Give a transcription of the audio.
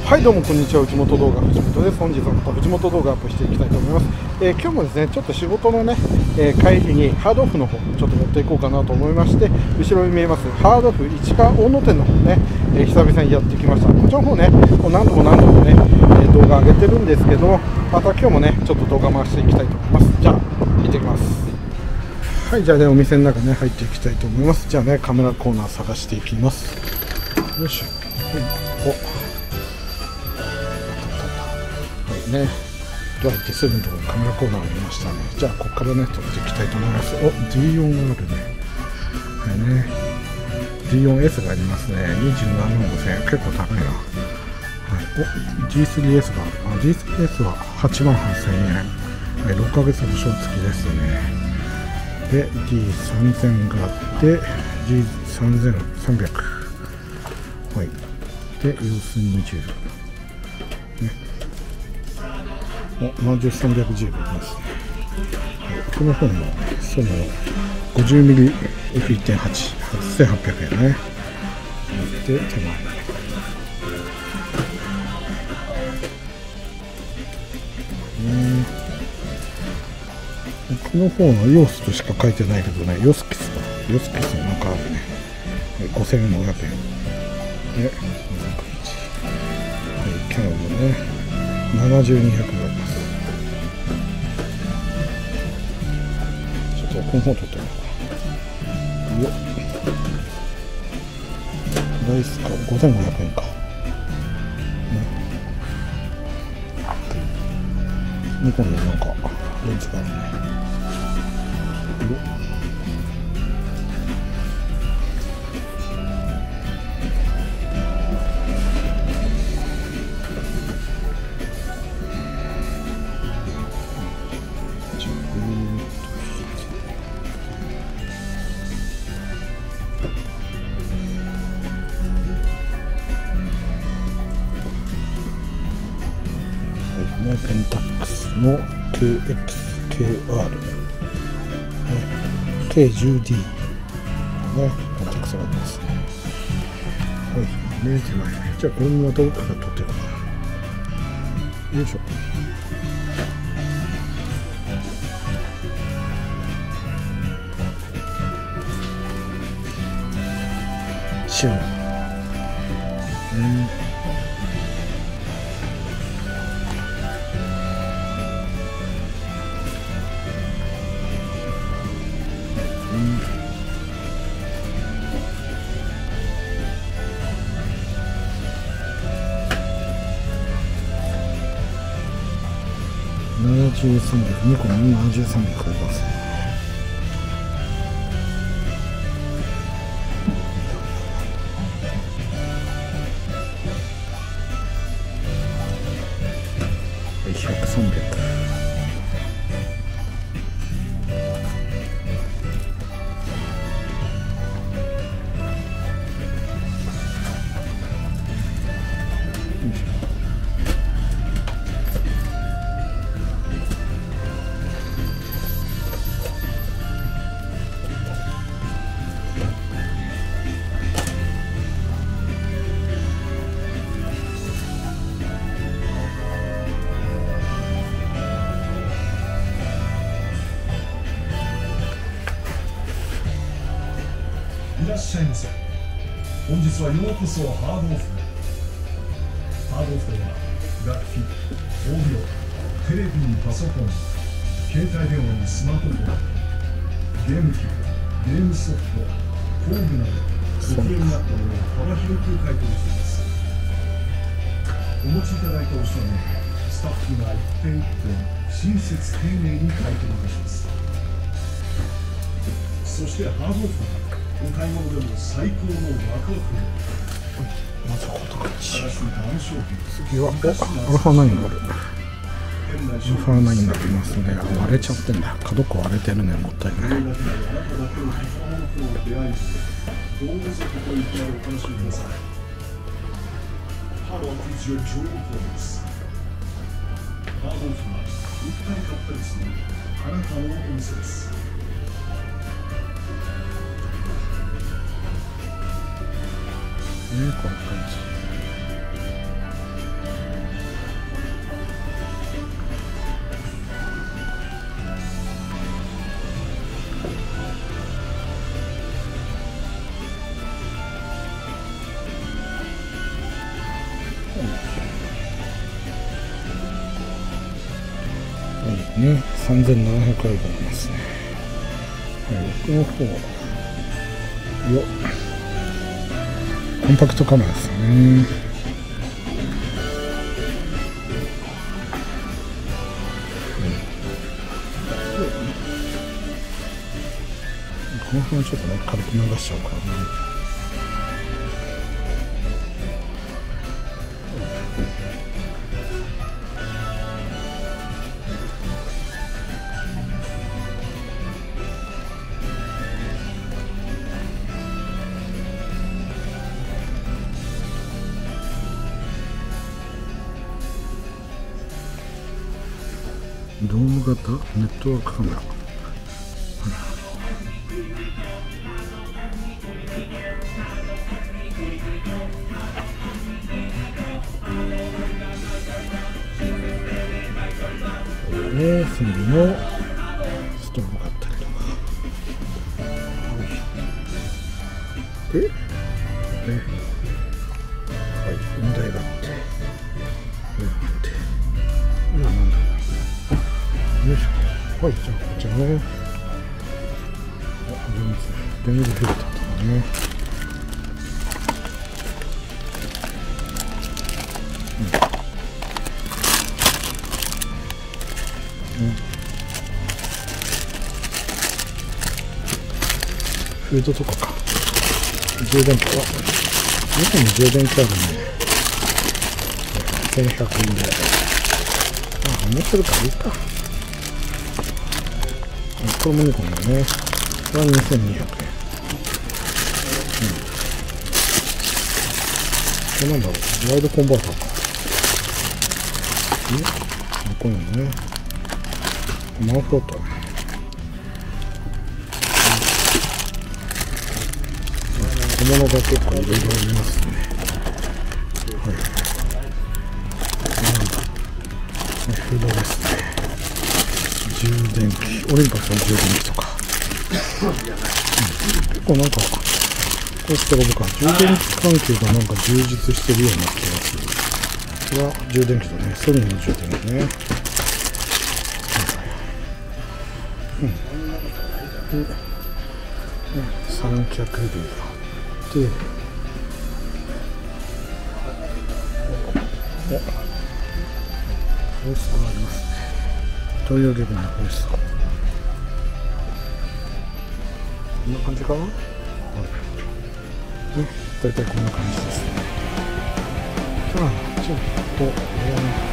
はいどうもこんにちは、内本動画藤本です。本日はまた藤本動画アップしていきたいと思います。今日もですねちょっと仕事のね、帰りにハードオフの方ちょっと持っていこうかなと思いまして、後ろに見えますハードオフ市川大野店の方ね、久々にやってきました。こちらの方ねもう何度もね、動画上げてるんですけども、また今日もねちょっと動画回していきたいと思います。じゃあ行ってきます。はい、じゃあねお店の中ね入っていきたいと思います。じゃあねカメラコーナー探していきます。よいしょ。はい、ね、ドア行ってすぐのところにカメラコーナーありましたね。じゃあここからね撮っていきたいと思います。お D4 があるね。はいね D4S がありますね。27万5000円、結構高いな。はい、お G3S がある。G3S は8万8000円、はい、6ヶ月保証付きですね。で D3000 があって G3300、はい、で様子20ね、7310がありますね。この本のその 50mm F1.8 8800円ね。で手前この本はヨースとしか書いてないけどね、ヨスキスなんかあるね。5500円で201、はい、キャノンのね7200があります。ちょっとこの方取ってみようか。よっ、ライスか5500円か、ね、ニコンのなんかレンズがあるね。よっ、ペンタックスの KXKR、K10D ね、ペンタックスがありますね。はい、ね、手前ね。じゃあこれもまた奥から撮ってるかな。よいしょ。シュー7300、ニコンの7300ありますね。100、300。 いらっしゃいませ。本日はようこそハードオフ。ハードオフとは楽器、オーディオ、テレビにパソコン、携帯電話にスマートフォン、ゲーム機、ゲームソフト、工具などご利用になったものを幅広く買い取りしています。お持ちいただいたお品物、スタッフが一点一点親切丁寧に買い取りいたします。そしてハードオフはお買い物でも最高のワクワク。 まずはことか新しいダウン商品。 次はアルファ9がある。アルファ9になりますね。割れちゃってんだ。角っこ割れてるね。もったいない。 どうぞここに来てお楽しみください。ハロー is your dream place。ハードオフは売ったり買ったりするあなたのお店です。 こんな感じ。 ね、3700円がありますね。はい、奥の方よ、コンパクトカメラですね。この辺ちょっとね、軽く流しちゃうからね。ドーム型ネットワークカメラ。ね、線のストーブがあったりとか。で、ね、はい、雲台があって、なんだろう。よいしょ。はい、じゃあこちらね。レンズフィルターとかね。フードとかか。充電器は2本の充電器あるね。1100円ぐらい。持ってるからいいか。これも2個だね。これは2200円。これなんだろう、ワイドコンバーターか。こういうのね。マンフロット。小物が結構いろいろありますね。はい。フードですね。充電器、オリンパスの充電器とか。結構なんか、こうしたことか、充電器関係がなんか充実してるような気がする。これは充電器だね。ソニーの充電器ね。三脚類があって、ホースがありますね。トイレゲームのホース。こんな感じかな。はい、大体こんな感じですね。じゃあちょっと